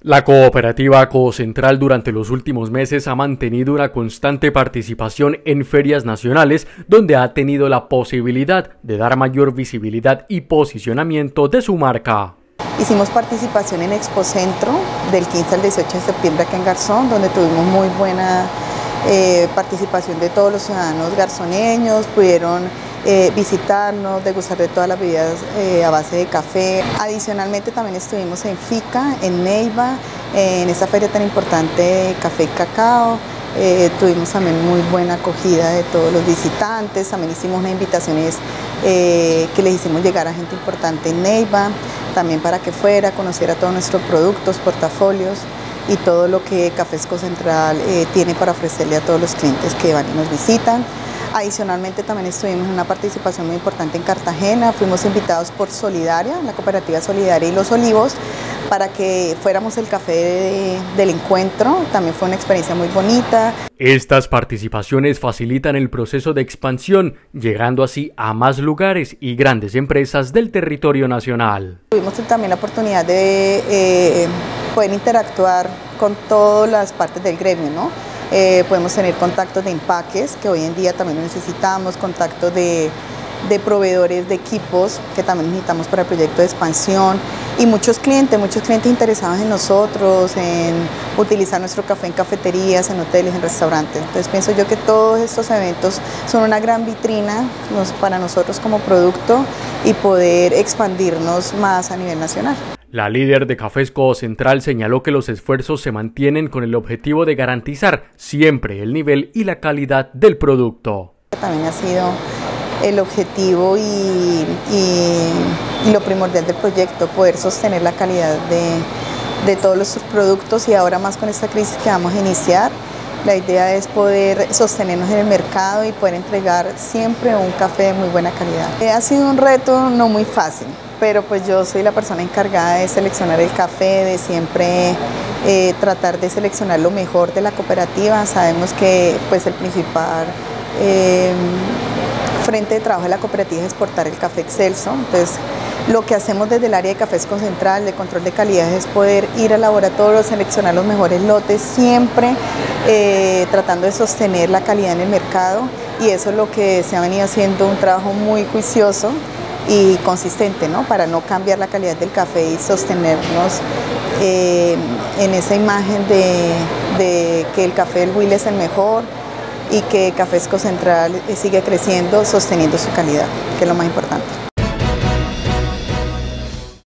La cooperativa Cocentral durante los últimos meses ha mantenido una constante participación en ferias nacionales donde ha tenido la posibilidad de dar mayor visibilidad y posicionamiento de su marca. Hicimos participación en Expocentro del 15 al 18 de septiembre acá en Garzón, donde tuvimos muy buena participación de todos los ciudadanos garzoneños, pudieron visitarnos, degustar de todas las bebidas a base de café. Adicionalmente también estuvimos en FICA, en Neiva, en esta feria tan importante de café y cacao. Tuvimos también muy buena acogida de todos los visitantes, también hicimos unas invitaciones que les hicimos llegar a gente importante en Neiva, también para que fuera, conociera todos nuestros productos, portafolios y todo lo que Cafés Cocentral tiene para ofrecerle a todos los clientes que van y nos visitan. Adicionalmente también estuvimos en una participación muy importante en Cartagena, fuimos invitados por Solidaria, la cooperativa Solidaria y Los Olivos, para que fuéramos el café del encuentro, también fue una experiencia muy bonita. Estas participaciones facilitan el proceso de expansión, llegando así a más lugares y grandes empresas del territorio nacional. Tuvimos también la oportunidad de poder interactuar con todas las partes del gremio, ¿no? Podemos tener contactos de empaques, que hoy en día también necesitamos, contactos de proveedores de equipos, que también necesitamos para el proyecto de expansión, y muchos clientes interesados en nosotros, en utilizar nuestro café en cafeterías, en hoteles, en restaurantes. Entonces pienso yo que todos estos eventos son una gran vitrina para nosotros como producto y poder expandirnos más a nivel nacional. La líder de Cafés Cocentral señaló que los esfuerzos se mantienen con el objetivo de garantizar siempre el nivel y la calidad del producto. También ha sido el objetivo y lo primordial del proyecto, poder sostener la calidad de todos los productos, y ahora más con esta crisis que vamos a iniciar. La idea es poder sostenernos en el mercado y poder entregar siempre un café de muy buena calidad. Ha sido un reto no muy fácil, pero pues yo soy la persona encargada de seleccionar el café, de siempre tratar de seleccionar lo mejor de la cooperativa. Sabemos que pues el principal frente de trabajo de la cooperativa es exportar el café excelso. Entonces, lo que hacemos desde el área de Cafés Cocentral, de control de calidad, es poder ir al laboratorio, seleccionar los mejores lotes, siempre tratando de sostener la calidad en el mercado, y eso es lo que se ha venido haciendo, un trabajo muy juicioso y consistente, ¿no? Para no cambiar la calidad del café y sostenernos en esa imagen de que el café del Huila es el mejor y que Cafés Cocentral sigue creciendo, sosteniendo su calidad, que es lo más importante.